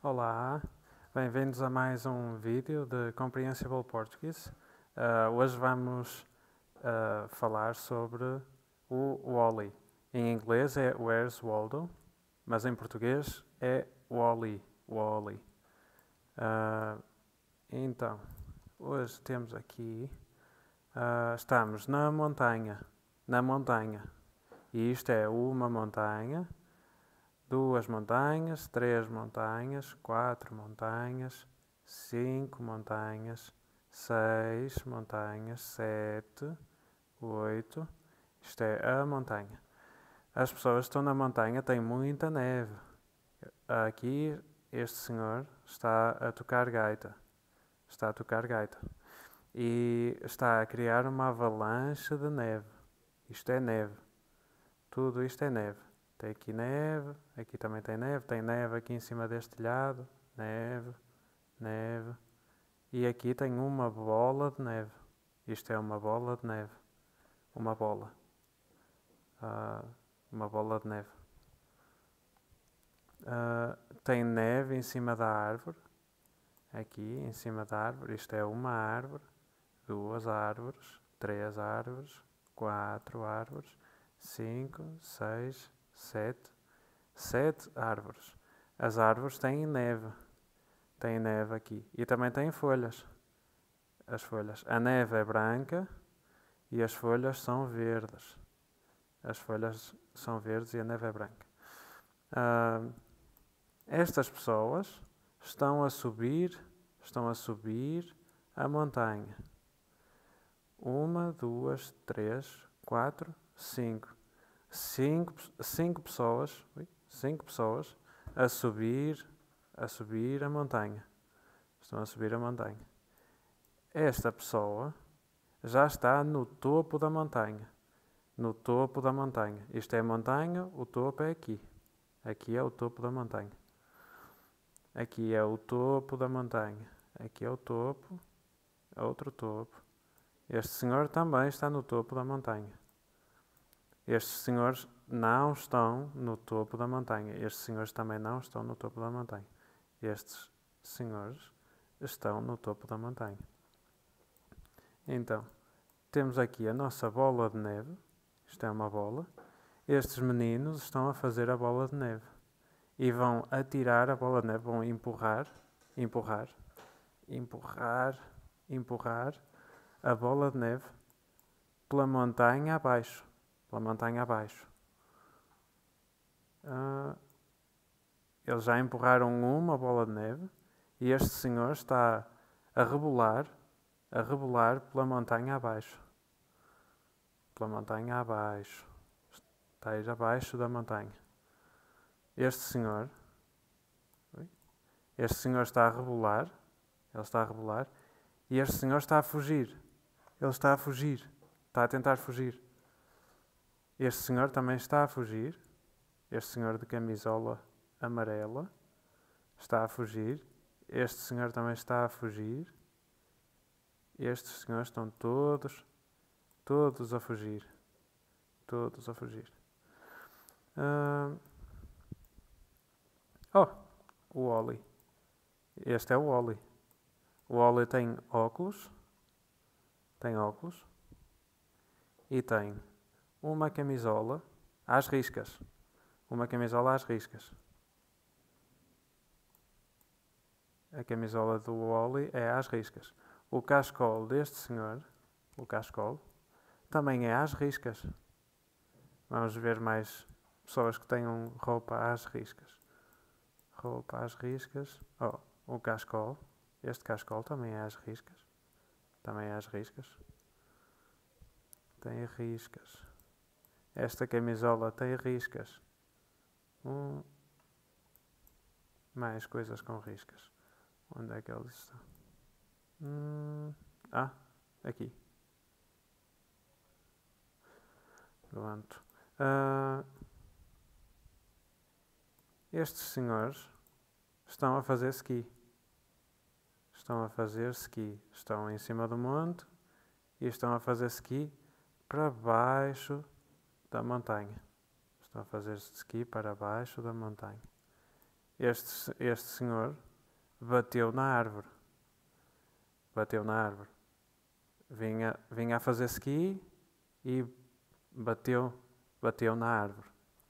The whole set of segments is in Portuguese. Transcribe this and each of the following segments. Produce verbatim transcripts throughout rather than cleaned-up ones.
Olá, bem-vindos a mais um vídeo de Comprehensible Portuguese. Uh, hoje vamos uh, falar sobre o Wall-E. Em inglês é Where's Waldo, mas em português é Wall-E. Wall-E. Uh, então, hoje temos aqui, uh, estamos na montanha, na montanha, e isto é uma montanha, duas montanhas, três montanhas, quatro montanhas, cinco montanhas, seis montanhas, sete, oito. Isto é a montanha. As pessoas que estão na montanha têm muita neve. Aqui este senhor está a tocar gaita. Está a tocar gaita. E está a criar uma avalanche de neve. Isto é neve. Tudo isto é neve. Tem aqui neve, aqui também tem neve, tem neve aqui em cima deste telhado, neve, neve. E aqui tem uma bola de neve. Isto é uma bola de neve. Uma bola. Uh, uma bola de neve. Uh, tem neve em cima da árvore. Aqui em cima da árvore. Isto é uma árvore, duas árvores, três árvores, quatro árvores, cinco, seis, sete. Sete árvores. As árvores têm neve. Tem neve aqui. E também têm folhas. As folhas. A neve é branca e as folhas são verdes. As folhas são verdes e a neve é branca. Uh, estas pessoas estão a subir, estão a subir a montanha. Uma, duas, três, quatro, cinco. Cinco, cinco pessoas. Ui, Cinco pessoas a subir, a subir a montanha. Estão a subir a montanha. Esta pessoa já está no topo da montanha. No topo da montanha. Isto é a montanha, o topo é aqui. Aqui é o topo da montanha. Aqui é o topo da montanha. Aqui é o topo, outro topo. Este senhor também está no topo da montanha. Estes senhores não estão no topo da montanha. Estes senhores também não estão no topo da montanha. Estes senhores estão no topo da montanha. Então, temos aqui a nossa bola de neve. Isto é uma bola. Estes meninos estão a fazer a bola de neve. E vão atirar a bola de neve, vão empurrar, empurrar, empurrar, empurrar a bola de neve pela montanha abaixo. Pela montanha abaixo. Uh, eles já empurraram uma bola de neve e este senhor está a rebolar, a rebolar pela montanha abaixo. Pela montanha abaixo. Está aí abaixo da montanha. Este senhor, este senhor está a rebolar, ele está a rebolar e este senhor está a fugir. Ele está a fugir, está a tentar fugir. Este senhor também está a fugir. Este senhor de camisola amarela está a fugir. Este senhor também está a fugir. Estes senhores estão todos, todos a fugir. Todos a fugir. Uh... Oh, o Wall-E. Este é o Wall-E. O Wall-E tem óculos. Tem óculos. E tem uma camisola às riscas. Uma camisola às riscas. A camisola do Wall-E é às riscas. O cachecol deste senhor, o cachecol, também é às riscas. Vamos ver mais pessoas que tenham roupa às riscas. Roupa às riscas. Oh, o cachecol. Este cachecol também é às riscas. Também é às riscas. Tem riscas. Esta camisola tem riscas. Hum. Mais coisas com riscas. Onde é que eles estão? Hum. Ah, aqui. Pronto. Uh, estes senhores estão a fazer ski. Estão a fazer ski. Estão em cima do monte e estão a fazer ski para baixo da montanha. Estão a fazer ski para baixo da montanha. este, este senhor bateu na árvore. Bateu na árvore. Vinha, vinha a fazer ski e bateu, bateu na árvore.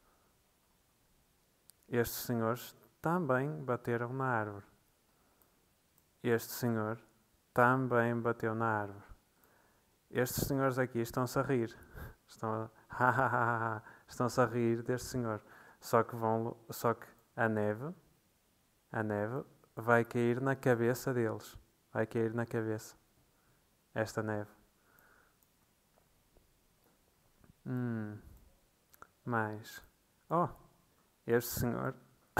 Estes senhores também bateram na árvore. Este senhor também bateu na árvore. Estes senhores aqui estão-se a rir. Estão a, estão-se a rir deste senhor. Só que, vão, só que a neve, a neve vai cair na cabeça deles. Vai cair na cabeça. Esta neve. Hum, mais. Oh, este senhor...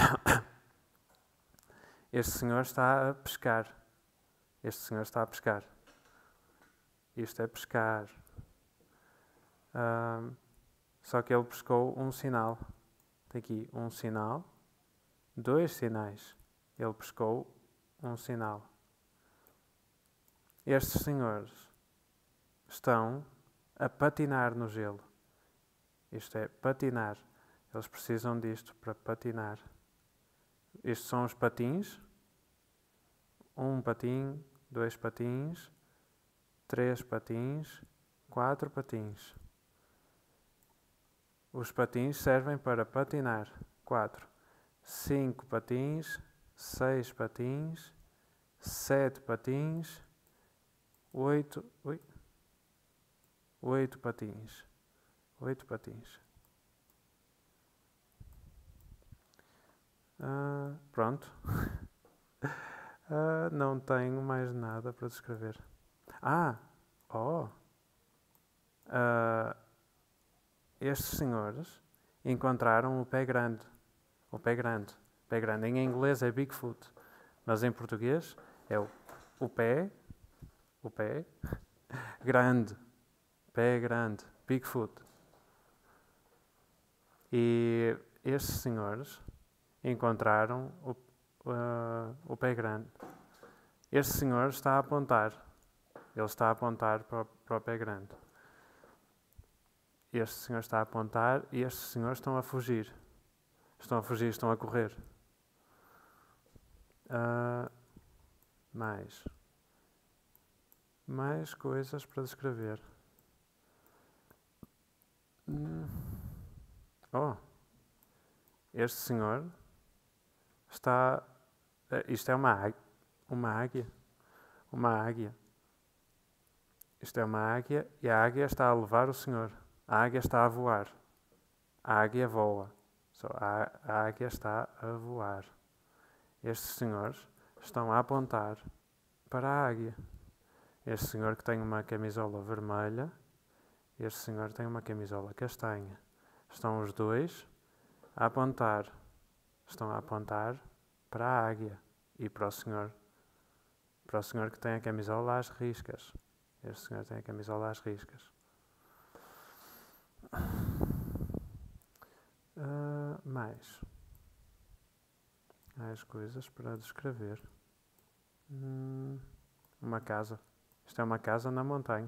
Este senhor está a pescar. Este senhor está a pescar. Isto é pescar. Um, só que ele pescou um sinal. Tem aqui um sinal, dois sinais. Ele pescou um sinal. Estes senhores estão a patinar no gelo. Isto é patinar. Eles precisam disto para patinar. Estes são os patins. Um patim, dois patins, três patins, quatro patins. Os patins servem para patinar. Quatro. Cinco patins, seis patins, sete patins, oito, ui, oito patins. Oito patins. Uh, pronto. uh, não tenho mais nada para descrever. Ah! Oh! Uh, estes senhores encontraram o pé grande. O pé grande. O pé grande. Em inglês é Bigfoot. Mas em português é o, o pé. O pé. Grande. Pé grande. Bigfoot. E estes senhores encontraram o, uh, o pé grande. Este senhor está a apontar. Ele está a apontar para, para o pé grande. Este senhor está a apontar e estes senhores estão a fugir. Estão a fugir, estão a correr. Uh, mais. Mais coisas para descrever. Hum. Oh! Este senhor está... Isto é uma águia. Uma águia. Uma águia. Isto é uma águia e a águia está a levar o senhor. A águia está a voar. A águia voa. So, a, a águia está a voar. Estes senhores estão a apontar para a águia. Este senhor que tem uma camisola vermelha, este senhor tem uma camisola castanha. Estão os dois a apontar. Estão a apontar para a águia e para o senhor. Para o senhor que tem a camisola às riscas. Este senhor tem a camisola às riscas. Uh, mais. Mais coisas para descrever. Hum, uma casa. Isto é uma casa na montanha.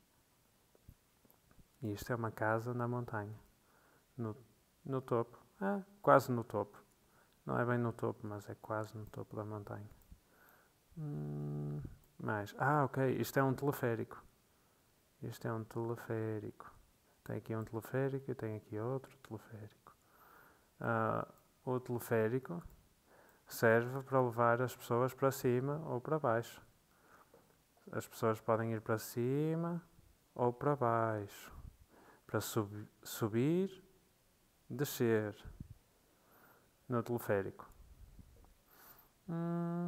E isto é uma casa na montanha. No, no topo. Ah, quase no topo. Não é bem no topo, mas é quase no topo da montanha. Hum, mais. Ah, ok. Isto é um teleférico. Isto é um teleférico. Tem aqui um teleférico e tem aqui outro teleférico. Uh, o teleférico serve para levar as pessoas para cima ou para baixo. As pessoas podem ir para cima ou para baixo. Para sub, subir, descer no teleférico. Hum,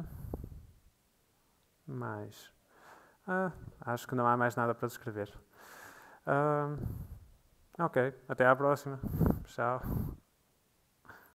mais. Ah, acho que não há mais nada para descrever. Uh, ok, até à próxima. Tchau.